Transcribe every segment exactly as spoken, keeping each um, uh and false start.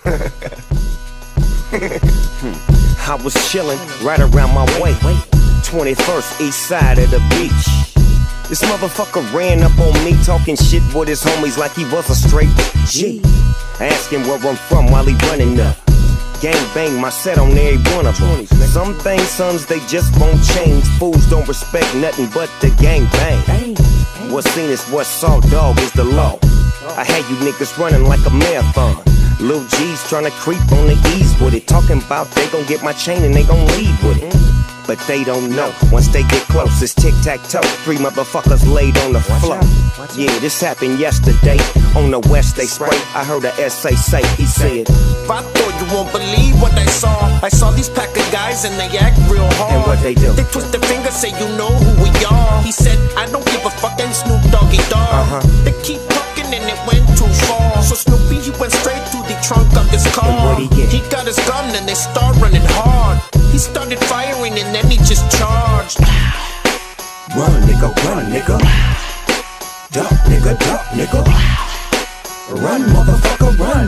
I was chillin' right around my way, twenty-first east side of the beach. This motherfucker ran up on me talking shit with his homies like he was a straight G. Asking where I'm from while he running up. Gang bang my set on every one of them. Some things, sons, they just won't change. Fools don't respect nothing but the gang bang. What's seen is what's saw, dog, is the law. I had you niggas running like a marathon. Lil G's tryna creep on the ease with it. Talking about they gon' get my chain and they gon' leave with it. But they don't know, once they get close, it's tic-tac-toe. Three motherfuckers laid on the floor. Yeah, this happened yesterday. On the west they spray, I heard a S A say, he said, I thought you won't believe what I saw. I saw these pack of guys and they act real hard. And what they do? They twist their fingers, say you know who we are. He said, I don't give a fuck, and Snoop Doggy Dogg. Uh-huh. They keep talking and it went too far. So Snoopy, he went straight to the trunk of his car. And what'd he get? He got his gun and they start running hard. He started firing and then he just charged. Run, nigga, run, nigga. Duck, nigga, duck, nigga. Run, motherfucker, run.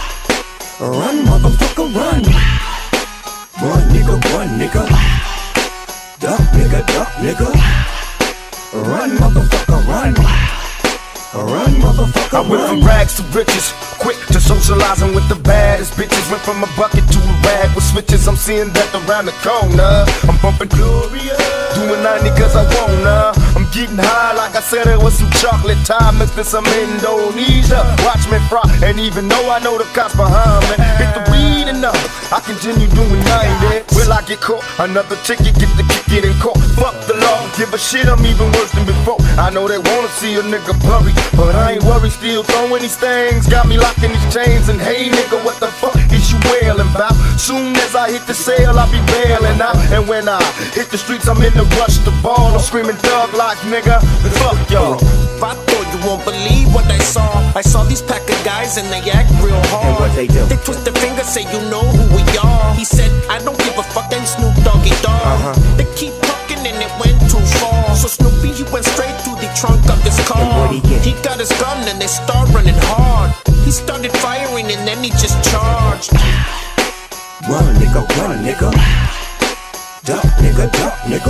Run, motherfucker, run. Run, nigga, run, nigga. Duck, nigga, duck, nigga. Run, motherfucker, run. Run, motherfucker, I went from rags to riches, quick to socializing with the baddest bitches. Went from a bucket to a rag with switches. I'm seeing that around the corner. I'm bumping Gloria, doing ninety cause I wanna. I'm getting high like I said it was some chocolate time mixed with some Indonesia. Watch me fry, and even though I know the cops behind me, hit the weed enough, I continue doing ninety. Will I get caught? Another ticket, get the kick it in court. Fuck the law, give a shit, I'm even worse than before. I know they wanna see a nigga bury, but I ain't worried, still throwing these things. Got me locked in these chains, and hey nigga, what the fuck is you wailing about? Soon as I hit the sale, I'll be bailing out. And when I hit the streets, I'm in the rush to ball. I'm screaming thug life, nigga, fuck y'all. I thought you won't believe what I saw. I saw these pack of guys and they act real hard. And what they do? They twist their fingers, say you know who we are. He said, I don't give a fuck, and Snoop Doggy Dogg. Uh-huh. They keep talking and it went too far. So Snoopy, he went straight to the trunk of his car. And what'd he get? He got his gun and they start running hard. He started firing and then he just charged. Run, nigga, run, nigga. Duck, nigga, duck, nigga.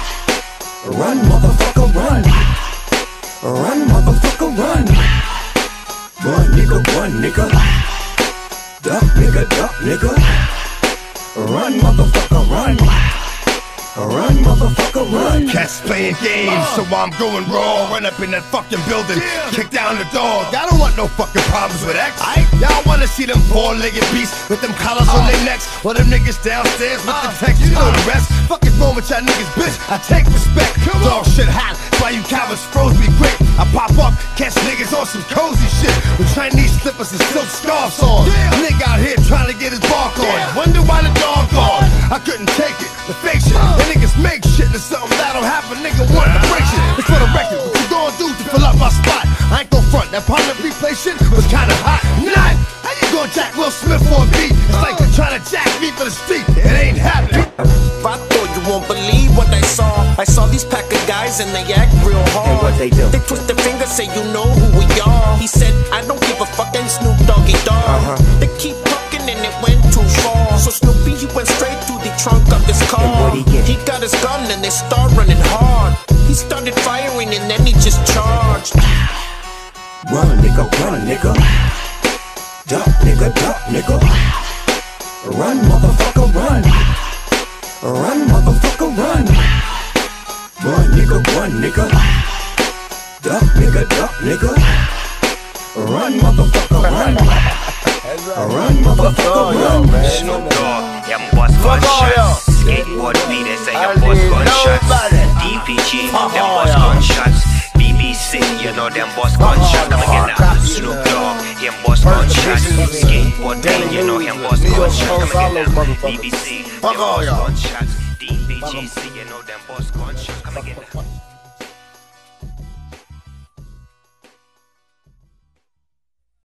Run, motherfucker, run. Run, motherfucker, run. Run, nigga, run, nigga. Duck, nigga, duck, nigga. Run, motherfucker, run. Run, motherfucker, run. Cats playing games, so I'm going raw. Run up in that fucking building, kick down the door. I don't want no fucking problems with X. Y'all wanna see them four-legged beasts with them collars on their necks, or them niggas downstairs with the text. You know the rest. Fuck is wrong with y'all niggas, bitch? I take respect. Dog shit hot, why you cowards froze me quick. I pop up, catch niggas on some cozy shit with Chinese slippers and silk scarves on. Nigga out here trying to get his bark on. Wonder why the dog gone. I couldn't take it, the fake shit. Niggas make shit into something that don't happen, nigga want to break shit. It's for the record, what you gonna do to fill up my spot? I ain't gon' front, that Parliament replay shit was kinda hot. Not, how you gonna jack Will Smith for a beat? It's like you're trying to jack me for the street, it ain't happening. I thought you won't believe what I saw. I saw these pack of guys and they act real hard. And what they do? They twist their fingers, say you know who we are. He said, I don't give a fuck, and Snoop Doggy Dogg. Uh-huh. They keep talking and it went too far. So Snoopy, he went straight to the trunk of his car. And what'd he get? He got his gun and they start running hard. He started firing and then he just charged. Run, nigga, run, nigga. Duck, nigga, duck, nigga. Run, motherfucker, run. Run, motherfucker, run. Run, nigga, run, nigga. Duck, nigga, duck, nigga. Run, motherfucker, run. Run, motherfucker, run. Snoop Dogg, them boss gunshots. Skateboard B, they say them boss gunshots. D P G, them boss gunshots. B B C, you know them boss gunshots. Come again now. Snoop Dogg, him boss gunshots. Skateboard B, you know him boss gunshots. Come again now. B B C, them boss gunshots. D P G, you know them boss gunshots. Come again now.